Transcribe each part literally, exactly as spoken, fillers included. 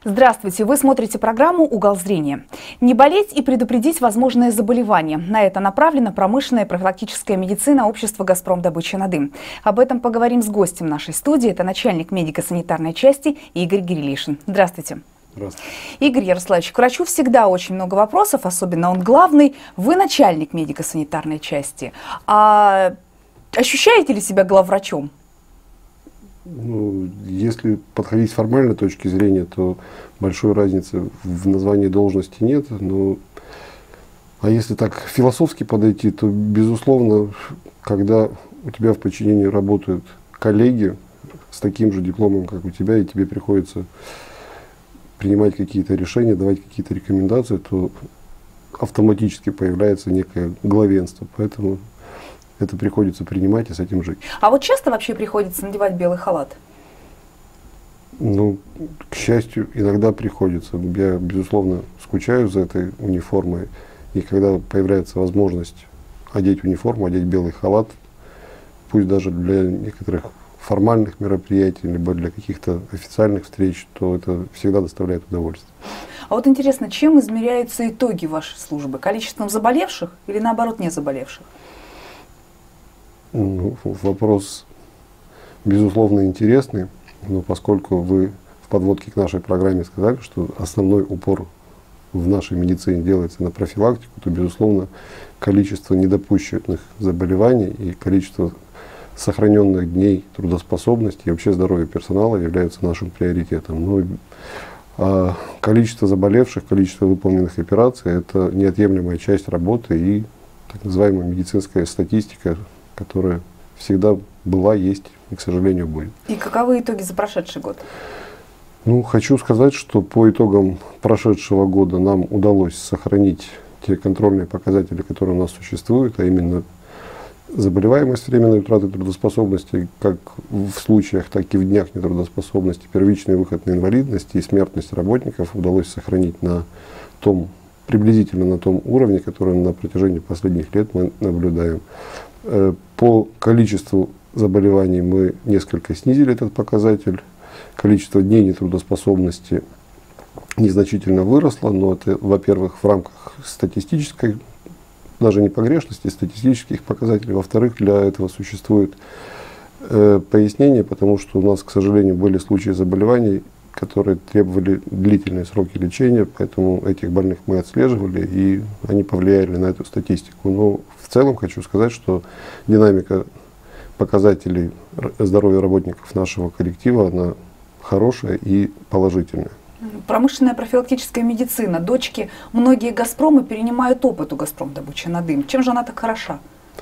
Здравствуйте! Вы смотрите программу «Угол зрения». Не болеть и предупредить возможные заболевания. На это направлена промышленная профилактическая медицина общества «Газпром Добыча на дым». Об этом поговорим с гостем нашей студии. Это начальник медико-санитарной части Игорь Гирилишин. Здравствуйте! Здравствуйте. Игорь Ярославович, к врачу всегда очень много вопросов, особенно он главный. Вы начальник медико-санитарной части. А ощущаете ли себя главврачом? Ну, если подходить с формальной точки зрения, то большой разницы в названии должности нет. Но, а если так философски подойти, то, безусловно, когда у тебя в подчинении работают коллеги с таким же дипломом, как у тебя, и тебе приходится принимать какие-то решения, давать какие-то рекомендации, то автоматически появляется некое главенство. Поэтому это приходится принимать и с этим жить. А вот часто вообще приходится надевать белый халат? Ну, к счастью, иногда приходится. Я, безусловно, скучаю за этой униформой. И когда появляется возможность одеть униформу, одеть белый халат, пусть даже для некоторых формальных мероприятий, либо для каких-то официальных встреч, то это всегда доставляет удовольствие. А вот интересно, чем измеряются итоги вашей службы? Количеством заболевших или, наоборот, не заболевших? Ну, вопрос, безусловно, интересный, но поскольку вы в подводке к нашей программе сказали, что основной упор в нашей медицине делается на профилактику, то, безусловно, количество недопущенных заболеваний и количество сохраненных дней трудоспособности и вообще здоровья персонала являются нашим приоритетом. Ну, а количество заболевших, количество выполненных операций – это неотъемлемая часть работы и так называемая медицинская статистика, которая всегда была, есть и, к сожалению, будет. И каковы итоги за прошедший год? Ну, хочу сказать, что по итогам прошедшего года нам удалось сохранить те контрольные показатели, которые у нас существуют, а именно заболеваемость временной утраты трудоспособности, как в случаях, так и в днях нетрудоспособности, первичный выход на инвалидность и смертность работников удалось сохранить на том, приблизительно на том уровне, который на протяжении последних лет мы наблюдаем. По количеству заболеваний мы несколько снизили этот показатель. Количество дней нетрудоспособности незначительно выросло, но это, во-первых, в рамках статистической, даже не погрешности, статистических показателей. Во-вторых, для этого существует э, пояснение, потому что у нас, к сожалению, были случаи заболеваний, которые требовали длительные сроки лечения, поэтому этих больных мы отслеживали, и они повлияли на эту статистику. Но в целом хочу сказать, что динамика показателей здоровья работников нашего коллектива, она хорошая и положительная. Промышленная профилактическая медицина. Дочки, многие «Газпромы» перенимают опыт у «Газпром Добыча на дым». Чем же она так хороша?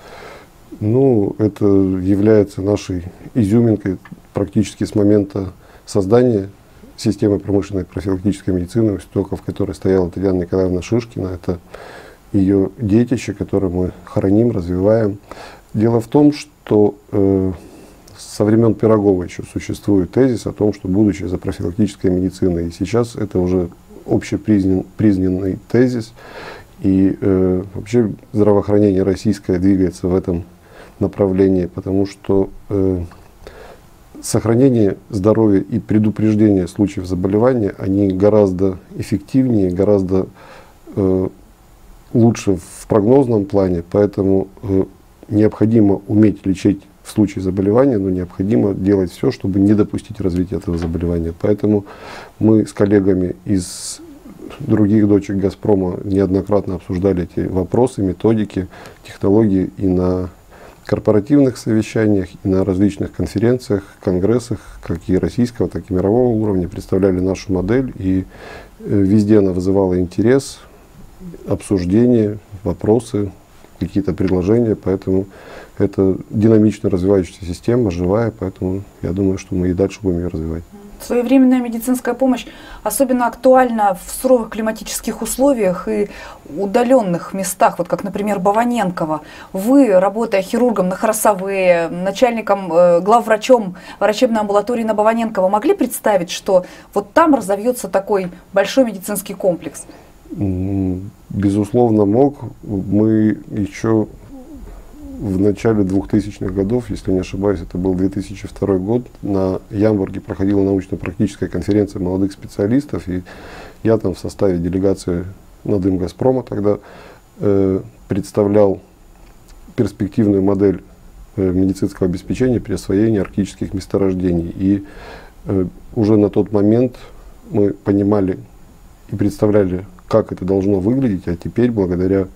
Ну, это является нашей изюминкой практически с момента создания системы промышленной профилактической медицины, у истоков которой стояла Татьяна Николаевна Шишкина. Это ее детище, которое мы храним, развиваем. Дело в том, что э, со времен Пирогова еще существует тезис о том, что будущее за профилактической медициной. И сейчас это уже общепризнанный тезис. И э, вообще здравоохранение российское двигается в этом направлении, потому что э, сохранение здоровья и предупреждение случаев заболевания, они гораздо эффективнее, гораздо э, лучше в прогнозном плане, поэтому э, необходимо уметь лечить в случае заболевания, но необходимо делать все, чтобы не допустить развития этого заболевания. Поэтому мы с коллегами из других дочек «Газпрома» неоднократно обсуждали эти вопросы, методики, технологии и на корпоративных совещаниях, и на различных конференциях, конгрессах, как и российского, так и мирового уровня, представляли нашу модель, и везде она вызывала интерес, обсуждение, вопросы, какие-то предложения, поэтому это динамично развивающаяся система, живая, поэтому я думаю, что мы и дальше будем ее развивать. Своевременная медицинская помощь особенно актуальна в суровых климатических условиях и удаленных местах, вот как, например, Баваненково. Вы, работая хирургом на Хоросовые, начальником, э, главврачом врачебной амбулатории на Баваненково, могли представить, что вот там разовьется такой большой медицинский комплекс? Безусловно, мог. Мы еще в начале двухтысячных годов, если не ошибаюсь, это был две тысячи второй год, на Ямбурге проходила научно-практическая конференция молодых специалистов, и я там в составе делегации Надым-Газпрома тогда э, представлял перспективную модель э, медицинского обеспечения при освоении арктических месторождений. И э, уже на тот момент мы понимали и представляли, как это должно выглядеть, а теперь благодаря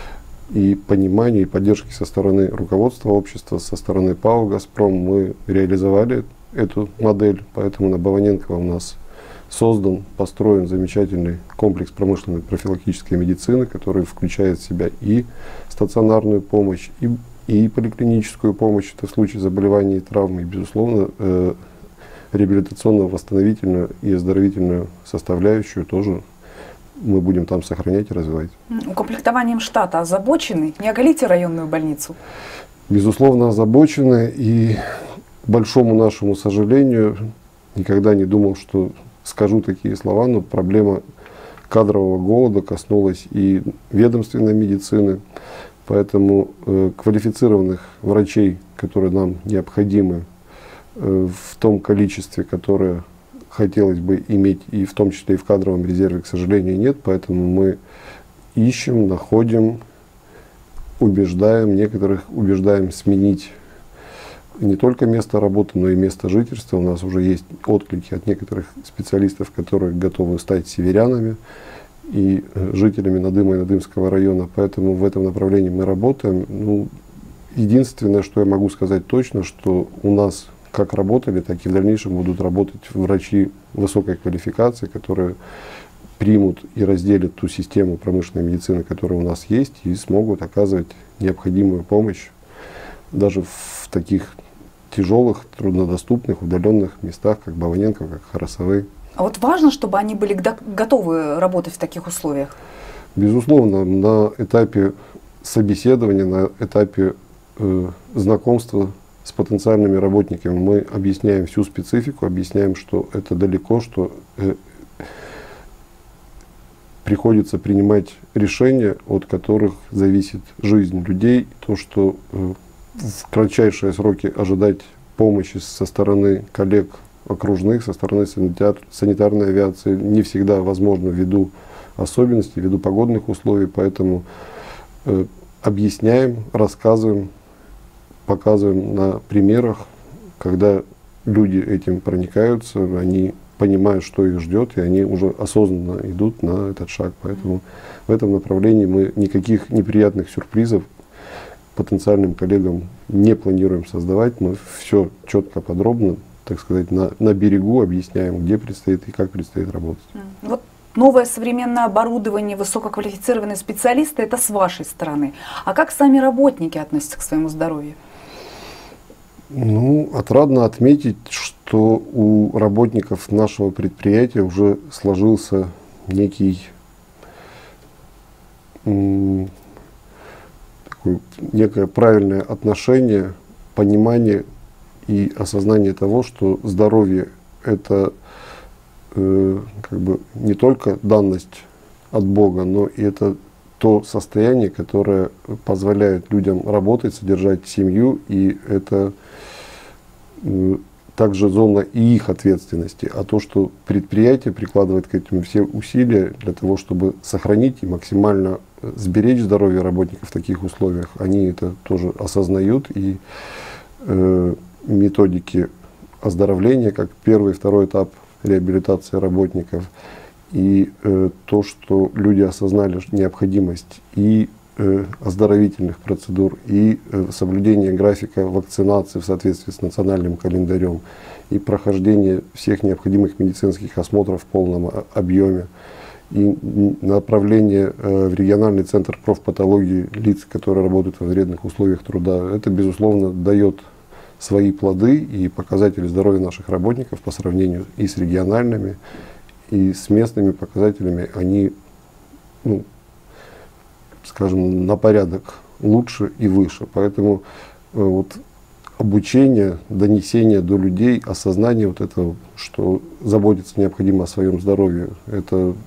и пониманию, и поддержке со стороны руководства общества, со стороны ПАО «Газпром» мы реализовали эту модель, поэтому на Баваненково у нас создан, построен замечательный комплекс промышленной профилактической медицины, который включает в себя и стационарную помощь, и, и поликлиническую помощь, это в случае заболеваний и травм, и, безусловно, э, реабилитационно-восстановительную и оздоровительную составляющую тоже мы будем там сохранять и развивать. Укомплектованием штата озабочены? Не оголите районную больницу? Безусловно, озабочены, и к большому нашему сожалению, никогда не думал, что скажу такие слова, но проблема кадрового голода коснулась и ведомственной медицины, поэтому э, квалифицированных врачей, которые нам необходимы э, в том количестве, которое хотелось бы иметь, и в том числе и в кадровом резерве, к сожалению, нет, поэтому мы ищем, находим, убеждаем, некоторых убеждаем сменить не только место работы, но и место жительства. У нас уже есть отклики от некоторых специалистов, которые готовы стать северянами и жителями Надыма и Надымского района, поэтому в этом направлении мы работаем. Ну, единственное, что я могу сказать точно, что у нас как работали, так и в дальнейшем будут работать врачи высокой квалификации, которые примут и разделят ту систему промышленной медицины, которая у нас есть, и смогут оказывать необходимую помощь даже в таких тяжелых, труднодоступных, удаленных местах, как Баваненково, как Харасовы. А вот важно, чтобы они были готовы работать в таких условиях? Безусловно, на этапе собеседования, на этапе э, знакомства с потенциальными работниками мы объясняем всю специфику, объясняем, что это далеко, что э, приходится принимать решения, от которых зависит жизнь людей, то, что э, в кратчайшие сроки ожидать помощи со стороны коллег окружных, со стороны санитар, санитарной авиации не всегда возможно ввиду особенностей, ввиду погодных условий, поэтому э, объясняем, рассказываем, показываем на примерах, когда люди этим проникаются, они понимают, что их ждет, и они уже осознанно идут на этот шаг. Поэтому в этом направлении мы никаких неприятных сюрпризов потенциальным коллегам не планируем создавать. Мы все четко, подробно, так сказать, на, на берегу объясняем, где предстоит и как предстоит работать. Вот новое современное оборудование, высококвалифицированные специалисты – это с вашей стороны. А как сами работники относятся к своему здоровью? Ну, отрадно отметить, что у работников нашего предприятия уже сложился некий м, такое, некое правильное отношение, понимание и осознание того, что здоровье – это э, как бы не только данность от Бога, но и это то состояние, которое позволяет людям работать, содержать семью, и это э, также зона и их ответственности. А то, что предприятие прикладывает к этому все усилия для того, чтобы сохранить и максимально сберечь здоровье работников в таких условиях, они это тоже осознают, и э, методики оздоровления, как первый и второй этап реабилитации работников, и э, то, что люди осознали необходимость и э, оздоровительных процедур, и э, соблюдения графика вакцинации в соответствии с национальным календарем, и прохождение всех необходимых медицинских осмотров в полном объеме, и направление э, в региональный центр профпатологии лиц, которые работают во вредных условиях труда, это, безусловно, дает свои плоды, и показатели здоровья наших работников по сравнению и с региональными, и с местными показателями, они, ну, скажем, на порядок лучше и выше. Поэтому э, вот обучение, донесение до людей, осознание вот этого, что заботиться необходимо о своем здоровье, это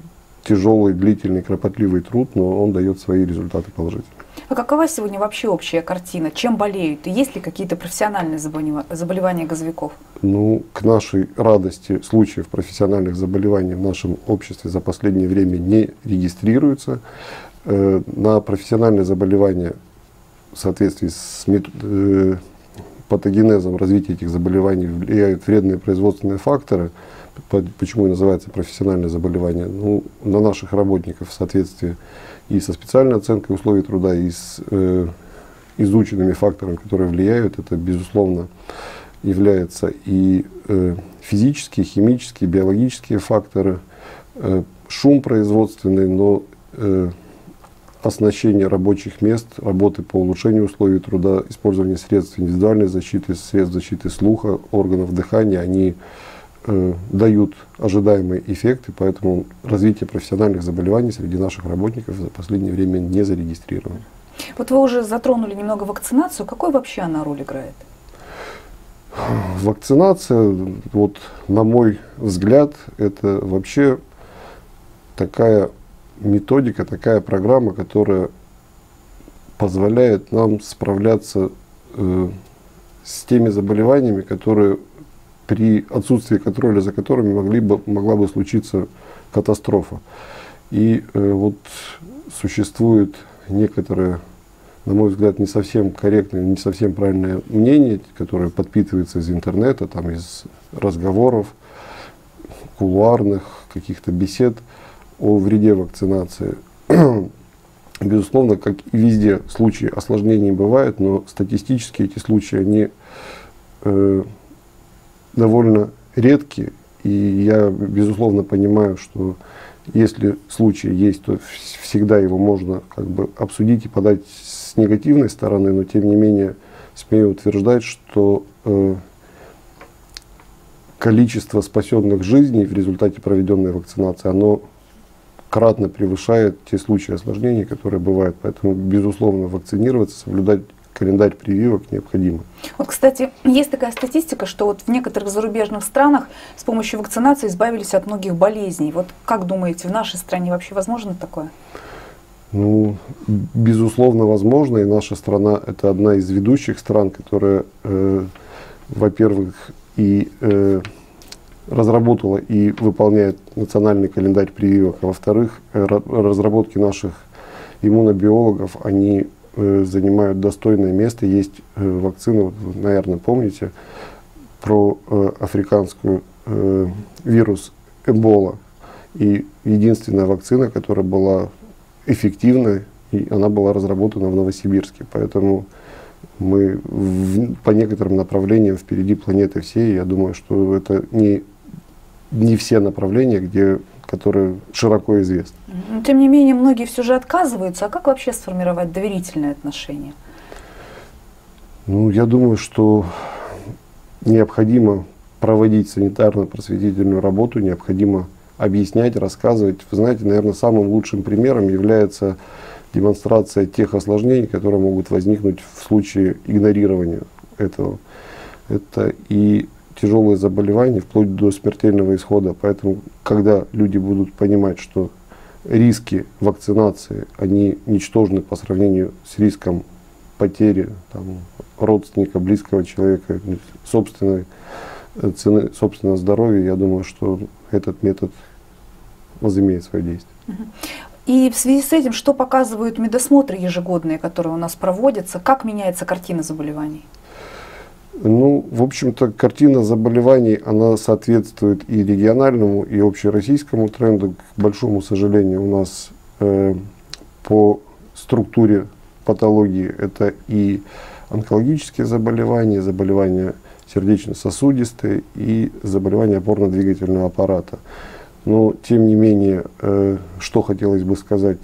тяжелый, длительный, кропотливый труд, но он дает свои результаты положительные. А какова сегодня вообще общая картина? Чем болеют? И есть ли какие-то профессиональные заболевания газовиков? Ну, к нашей радости случаев профессиональных заболеваний в нашем обществе за последнее время не регистрируется. Э, на профессиональные заболевания в соответствии с метод, э, патогенезом развития этих заболеваний влияют вредные производственные факторы. Почему и называется профессиональное заболевание? Ну, на наших работников в соответствии и со специальной оценкой условий труда, и с э, изученными факторами, которые влияют, это, безусловно, являются и э, физические, химические, биологические факторы, э, шум производственный, но э, оснащение рабочих мест, работы по улучшению условий труда, использование средств индивидуальной защиты, средств защиты слуха, органов дыхания, они э, дают ожидаемые эффекты, поэтому развитие профессиональных заболеваний среди наших работников за последнее время не зарегистрировано. Вот вы уже затронули немного вакцинацию. Какой вообще она роль играет? Вакцинация, вот, на мой взгляд, это вообще такая методика, такая программа, которая позволяет нам справляться э, с теми заболеваниями, которые при отсутствии контроля за которыми могли бы, могла бы случиться катастрофа. И э, вот существует некоторое, на мой взгляд, не совсем корректное, не совсем правильное мнение, которое подпитывается из интернета, там, из разговоров, кулуарных каких-то бесед о вреде вакцинации. Безусловно, как и везде, случаи осложнений бывают, но статистически эти случаи, они э, довольно редкие. И я, безусловно, понимаю, что если случай есть, то всегда его можно как бы обсудить и подать с негативной стороны, но тем не менее смею утверждать, что э, количество спасенных жизней в результате проведенной вакцинации, оно кратно превышает те случаи осложнений, которые бывают. Поэтому, безусловно, вакцинироваться, соблюдать календарь прививок необходимо. Вот, кстати, есть такая статистика, что вот в некоторых зарубежных странах с помощью вакцинации избавились от многих болезней. Вот как думаете, в нашей стране вообще возможно такое? Ну, безусловно, возможно. И наша страна – это одна из ведущих стран, которая, э, во-первых, и э, разработала и выполняет национальный календарь прививок, а во-вторых, разработки наших иммунобиологов, они э, занимают достойное место. Есть э, вакцина, вот, вы, наверное, помните, про э, африканскую э, вирус Эбола. И единственная вакцина, которая была эффективной, и она была разработана в Новосибирске. Поэтому мы в, по некоторым направлениям впереди планеты всей. Я думаю, что это не не все направления, где, которые широко известны. Но, тем не менее, многие все же отказываются. А как вообще сформировать доверительные отношения? Ну, я думаю, что необходимо проводить санитарно-просветительную работу, необходимо объяснять, рассказывать. Вы знаете, наверное, самым лучшим примером является демонстрация тех осложнений, которые могут возникнуть в случае игнорирования этого. Это и тяжелые заболевания, вплоть до смертельного исхода. Поэтому, когда люди будут понимать, что риски вакцинации, они ничтожны по сравнению с риском потери там, родственника, близкого человека, собственной цены, собственного здоровья, я думаю, что этот метод возымеет свое действие. И в связи с этим, что показывают медосмотры ежегодные, которые у нас проводятся, как меняется картина заболеваний? Ну, в общем-то, картина заболеваний, она соответствует и региональному, и общероссийскому тренду. К большому сожалению, у нас э, по структуре патологии это и онкологические заболевания, заболевания сердечно-сосудистые и заболевания опорно-двигательного аппарата. Но, тем не менее, э, что хотелось бы сказать,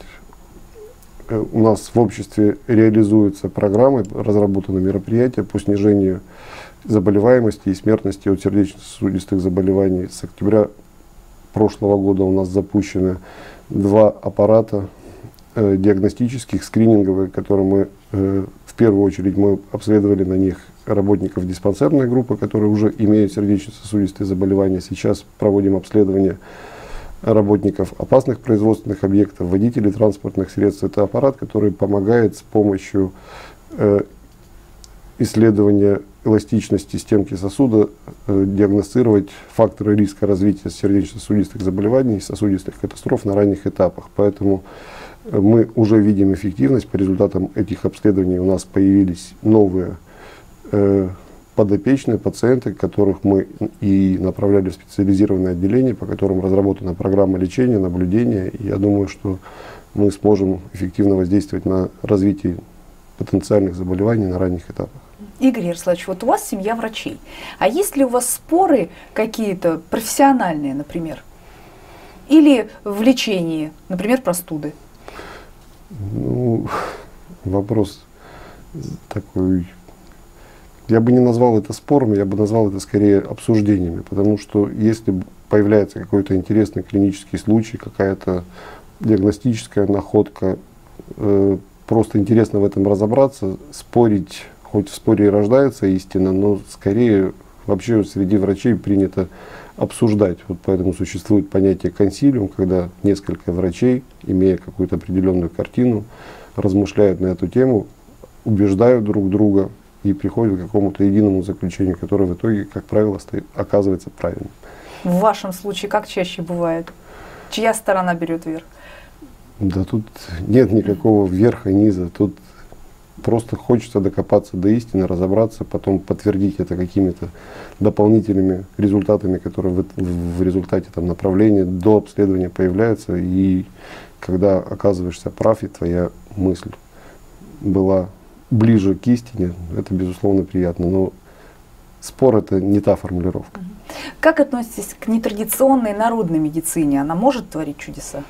э, у нас в обществе реализуются программы, разработаны мероприятия по снижению заболеваемости и смертности от сердечно-сосудистых заболеваний. С октября прошлого года у нас запущены два аппарата э, диагностических, скрининговых, которые мы, э, в первую очередь, мы обследовали на них работников диспансерной группы, которые уже имеют сердечно-сосудистые заболевания. Сейчас проводим обследование работников опасных производственных объектов, водителей транспортных средств. Это аппарат, который помогает с помощью э, исследования эластичности стенки сосуда э, диагностировать факторы риска развития сердечно-сосудистых заболеваний и сосудистых катастроф на ранних этапах. Поэтому э, мы уже видим эффективность. По результатам этих обследований у нас появились новые э, подопечные пациенты, которых мы и направляли в специализированное отделение, по которым разработана программа лечения, наблюдения. И я думаю, что мы сможем эффективно воздействовать на развитие потенциальных заболеваний на ранних этапах. Игорь Ярославович, вот у вас семья врачей. А есть ли у вас споры какие-то профессиональные, например? Или в лечении, например, простуды? Ну, вопрос такой... Я бы не назвал это спором, я бы назвал это скорее обсуждениями. Потому что если появляется какой-то интересный клинический случай, какая-то диагностическая находка, э, просто интересно в этом разобраться, спорить... Хоть в споре и рождается истина, но скорее вообще среди врачей принято обсуждать. Вот поэтому существует понятие консилиум, когда несколько врачей, имея какую-то определенную картину, размышляют на эту тему, убеждают друг друга и приходят к какому-то единому заключению, которое в итоге, как правило, стоит, оказывается правильным. В вашем случае как чаще бывает? Чья сторона берет верх? Да тут нет никакого верха, низа. Тут просто хочется докопаться до истины, разобраться, потом подтвердить это какими-то дополнительными результатами, которые в, в, в результате там, направления до обследования появляются. И когда оказываешься прав, и твоя мысль была ближе к истине, это, безусловно, приятно. Но спор — это не та формулировка. Как относитесь к нетрадиционной народной медицине? Она может творить чудеса?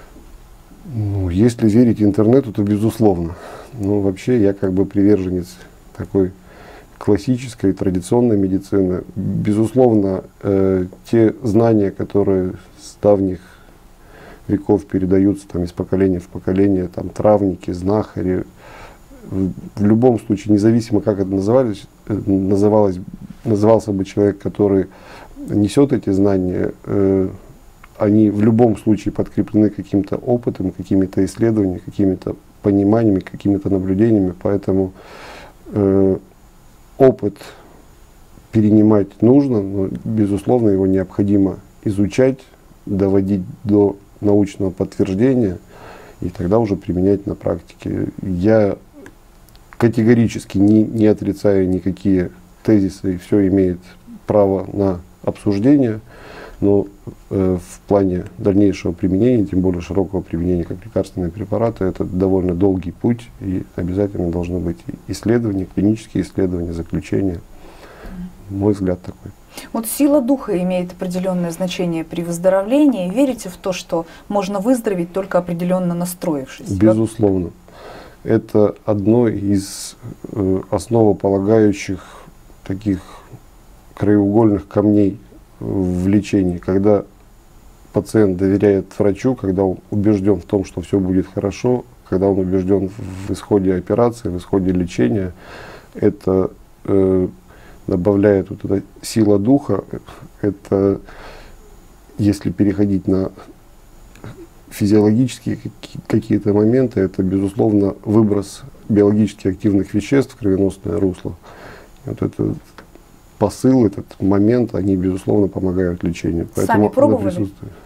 Ну, если верить интернету, то безусловно. Но вообще я как бы приверженец такой классической, традиционной медицины. Безусловно, э, те знания, которые с давних веков передаются там, из поколения в поколение, там, травники, знахари, в, в любом случае, независимо как это называлось, называлось, назывался бы человек, который несет эти знания, э, они в любом случае подкреплены каким-то опытом, какими-то исследованиями, какими-то пониманиями, какими-то наблюдениями. Поэтому э, опыт перенимать нужно, но, безусловно, его необходимо изучать, доводить до научного подтверждения и тогда уже применять на практике. Я категорически не, не отрицаю никакие тезисы, и все имеет право на обсуждение. Но э, в плане дальнейшего применения, тем более широкого применения как лекарственные препараты, это довольно долгий путь, и обязательно должно быть исследования, клинические исследования, заключения. Мой взгляд такой. Вот сила духа имеет определенное значение при выздоровлении. Верите в то, что можно выздороветь, только определенно настроившись? Безусловно. Это одно из э, основополагающих таких краеугольных камней в лечении, когда пациент доверяет врачу, когда он убежден в том, что все будет хорошо, когда он убежден в исходе операции, в исходе лечения, это э, добавляет вот эта сила духа. Это, если переходить на физиологические какие-то моменты, это, безусловно, выброс биологически активных веществ в кровеносное русло. Вот это посыл, этот момент, они, безусловно, помогают лечению. Сами пробовали?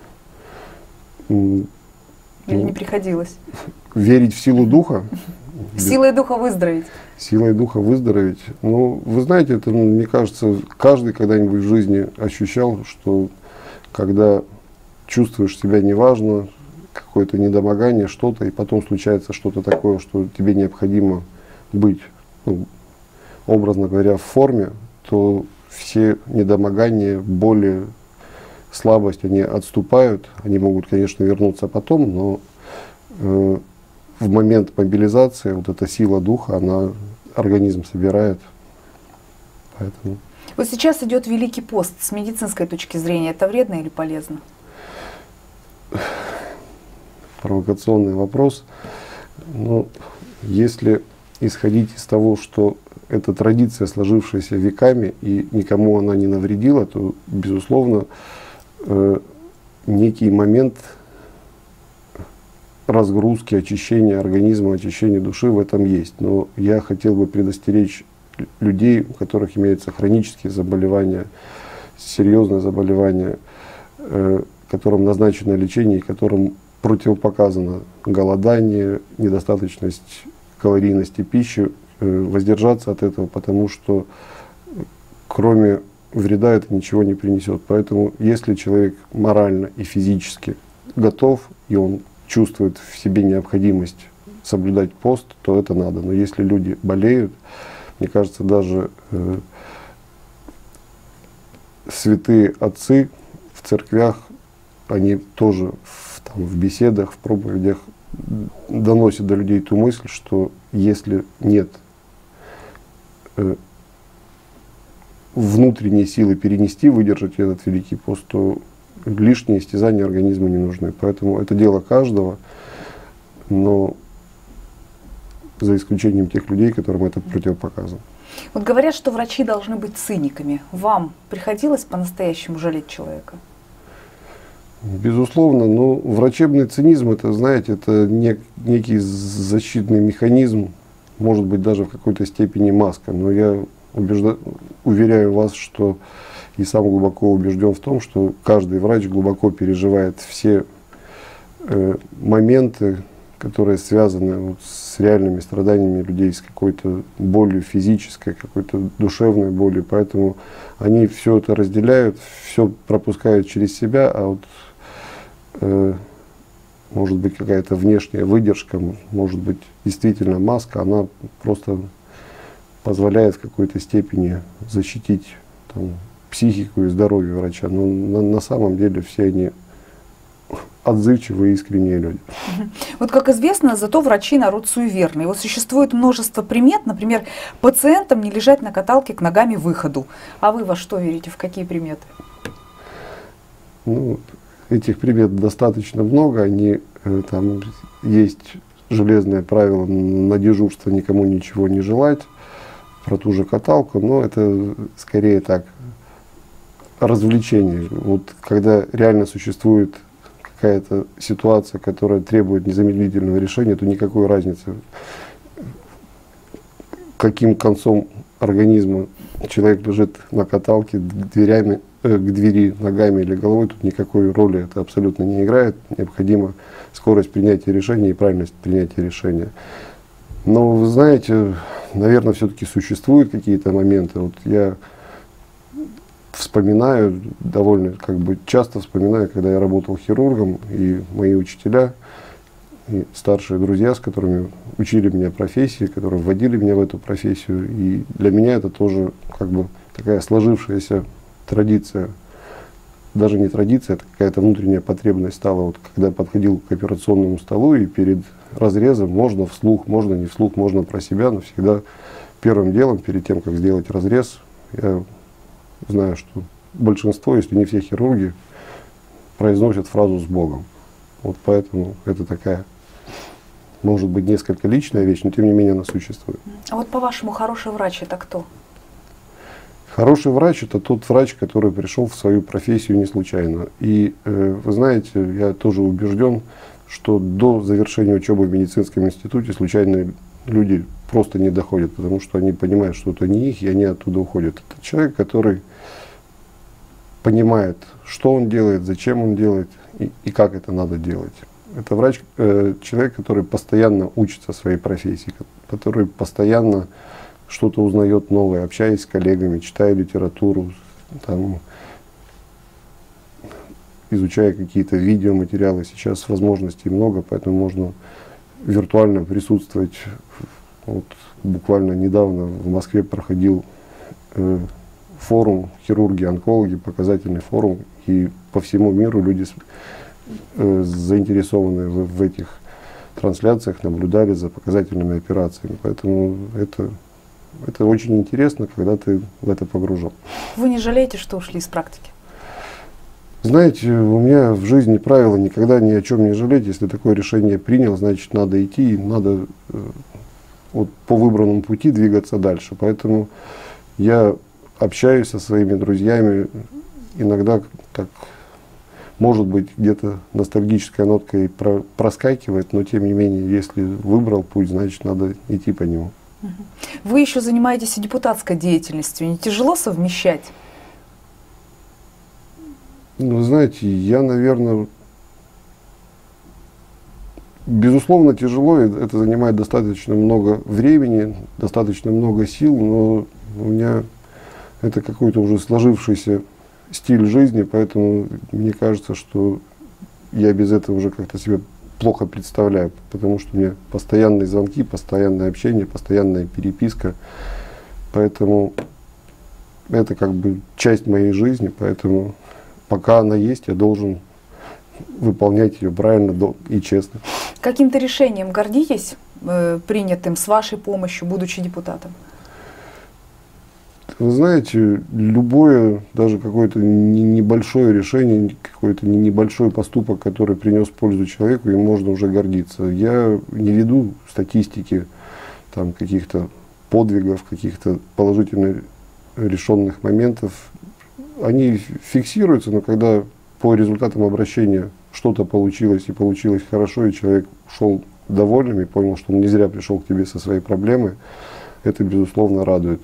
Или не приходилось? Верить в силу духа? Силой духа выздороветь? Силой духа выздороветь. Ну, вы знаете, это, мне кажется, каждый когда-нибудь в жизни ощущал, что когда чувствуешь себя неважно, какое-то недомогание, что-то, и потом случается что-то такое, что тебе необходимо быть, ну, образно говоря, в форме, то все недомогания, боли, слабость, они отступают. Они могут, конечно, вернуться потом, но э, в момент мобилизации вот эта сила духа, она организм собирает. Поэтому... Вот сейчас идет Великий пост. С медицинской точки зрения это вредно или полезно? Провокационный вопрос. Но если исходить из того, что это традиция, сложившаяся веками, и никому она не навредила, то, безусловно, э, некий момент разгрузки, очищения организма, очищения души в этом есть. Но я хотел бы предостеречь людей, у которых имеются хронические заболевания, серьезные заболевания, э, которым назначено лечение, и которым противопоказано голодание, недостаточность калорийности пищи, э, воздержаться от этого, потому что кроме вреда это ничего не принесет. Поэтому если человек морально и физически готов, и он чувствует в себе необходимость соблюдать пост, то это надо. Но если люди болеют, мне кажется, даже э, святые отцы в церквях, они тоже в, там, в беседах, в проповедях доносят до людей ту мысль, что если нет э, внутренней силы перенести, выдержать этот великий пост, то лишние истязания организма не нужны. Поэтому это дело каждого, но за исключением тех людей, которым это противопоказано. Вот говорят, что врачи должны быть циниками. Вам приходилось по-настоящему жалеть человека? Безусловно, но врачебный цинизм, это, знаете, это нек, некий защитный механизм, может быть, даже в какой-то степени маска. Но я убежда, уверяю вас, что и сам глубоко убежден в том, что каждый врач глубоко переживает все э, моменты, которые связаны вот с реальными страданиями людей, с какой-то болью физической, какой-то душевной болью. Поэтому они все это разделяют, все пропускают через себя, а вот э, может быть какая-то внешняя выдержка, может быть действительно маска, она просто позволяет в какой-то степени защитить там, психику и здоровье врача. Но на, на самом деле все они отзывчивые и искренние люди. Вот как известно, зато врачи народ суеверный. Вот существует множество примет, например, пациентам не лежать на каталке к ногами выходу. А вы во что верите, в какие приметы? Ну, этих примет достаточно много. Они, э, там есть железное правило на дежурство никому ничего не желать, про ту же каталку, но это скорее так, развлечение. Вот когда реально существует какая-то ситуация, которая требует незамедлительного решения, то никакой разницы, каким концом организма человек лежит на каталке, к, дверями, э, к двери ногами или головой, тут никакой роли это абсолютно не играет. Необходима скорость принятия решения и правильность принятия решения. Но вы знаете, наверное, все-таки существуют какие-то моменты. Вот я вспоминаю, довольно как бы часто вспоминаю, когда я работал хирургом, и мои учителя, и старшие друзья, с которыми учили меня профессии, которые вводили меня в эту профессию. И для меня это тоже как бы такая сложившаяся традиция. Даже не традиция, это какая-то внутренняя потребность стала. Вот когда я подходил к операционному столу, и перед разрезом можно вслух, можно не вслух, можно про себя, но всегда первым делом, перед тем, как сделать разрез, я знаю, что большинство, если не все хирурги, произносят фразу «с Богом». Вот поэтому это такая, может быть, несколько личная вещь, но тем не менее она существует. А вот по-вашему, хороший врач это кто? Хороший врач – это тот врач, который пришел в свою профессию не случайно. И э, вы знаете, я тоже убежден, что до завершения учебы в медицинском институте случайные люди просто не доходят, потому что они понимают, что это не их, и они оттуда уходят. Это человек, который понимает, что он делает, зачем он делает и, и как это надо делать. Это врач, э, человек, который постоянно учится своей профессии, который постоянно что-то узнает новое, общаясь с коллегами, читая литературу, там, изучая какие-то видеоматериалы. Сейчас возможностей много, поэтому можно виртуально присутствовать. Вот, буквально недавно в Москве проходил э, форум хирурги-онкологи, показательный форум, и по всему миру люди э, заинтересованные в, в этих трансляциях наблюдали за показательными операциями. Поэтому это, это очень интересно, когда ты в это погружен. Вы не жалеете, что ушли из практики? Знаете, у меня в жизни правило никогда ни о чем не жалеть. Если такое решение принял, значит, надо идти, надо э, вот, по выбранному пути двигаться дальше. Поэтому я общаюсь со своими друзьями, иногда так может быть, где-то ностальгическая нотка и про проскакивает, но тем не менее, если выбрал путь, значит, надо идти по нему. Вы еще занимаетесь и депутатской деятельностью. Не тяжело совмещать? Ну, знаете, я, наверное, безусловно, тяжело, и это занимает достаточно много времени, достаточно много сил, но у меня это какой-то уже сложившийся стиль жизни, поэтому мне кажется, что я без этого уже как-то себя плохо представляю, потому что у меня постоянные звонки, постоянное общение, постоянная переписка, поэтому это как бы часть моей жизни, поэтому пока она есть, я должен выполнять ее правильно и честно. Каким-то решением гордитесь, э, принятым с вашей помощью, будучи депутатом? Вы знаете, любое, даже какое-то небольшое решение, какой-то небольшой поступок, который принес пользу человеку, им можно уже гордиться. Я не веду статистики там, каких-то подвигов, каких-то положительно решенных моментов. Они фиксируются, но когда по результатам обращения что-то получилось и получилось хорошо, и человек ушел довольным и понял, что он не зря пришел к тебе со своей проблемой, это, безусловно, радует.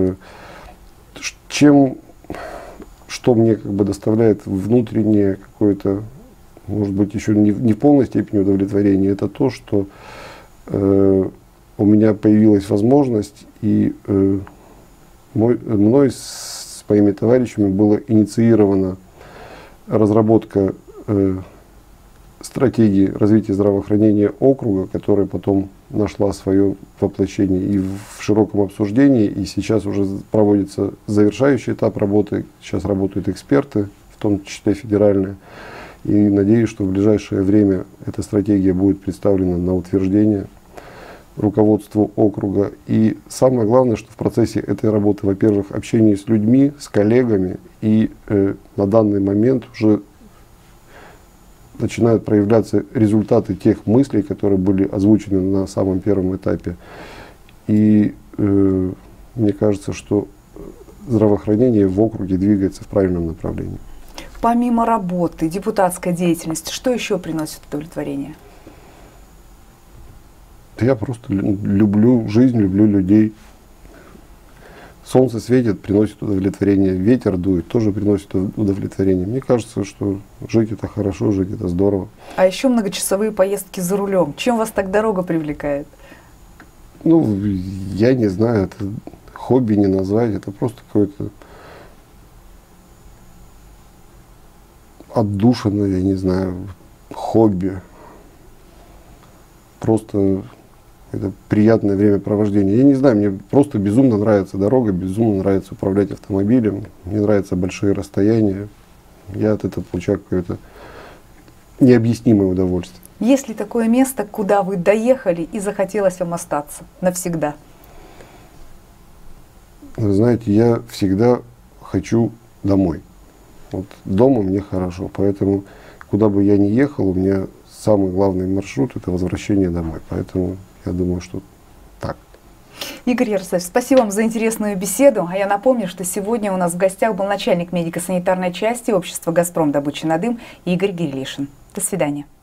Чем, что мне как бы доставляет внутреннее какое-то, может быть, еще не, не в полной степени удовлетворения, это то, что э, у меня появилась возможность, и э, мой, мной с моими товарищами была инициирована разработка э, стратегии развития здравоохранения округа, которая потом нашла свое воплощение и в широком обсуждении, и сейчас уже проводится завершающий этап работы, сейчас работают эксперты, в том числе федеральные, и надеюсь, что в ближайшее время эта стратегия будет представлена на утверждение руководству округа. И самое главное, что в процессе этой работы, во-первых, общение с людьми, с коллегами, и э, на данный момент уже начинают проявляться результаты тех мыслей, которые были озвучены на самом первом этапе. И э, мне кажется, что здравоохранение в округе двигается в правильном направлении. Помимо работы, депутатской деятельности, что еще приносит удовлетворение? Я просто люблю жизнь, люблю людей. Солнце светит, приносит удовлетворение. Ветер дует, тоже приносит удовлетворение. Мне кажется, что жить это хорошо, жить это здорово. А еще многочасовые поездки за рулем. Чем вас так дорога привлекает? Ну, я не знаю, это хобби не назвать, это просто какое-то отдушина, я не знаю, хобби. Просто это приятное времяпровождение. Я не знаю, мне просто безумно нравится дорога, безумно нравится управлять автомобилем, мне нравятся большие расстояния. Я от этого получаю какое-то необъяснимое удовольствие. Есть ли такое место, куда вы доехали и захотелось вам остаться навсегда? Вы знаете, я всегда хочу домой. Вот дома мне хорошо, поэтому куда бы я ни ехал, у меня самый главный маршрут – это возвращение домой. Поэтому я думаю, что так. Игорь Ярославович, спасибо вам за интересную беседу. А я напомню, что сегодня у нас в гостях был начальник медико-санитарной части общества «Газпром. Добыча на дым» Игорь Гирилишин. До свидания.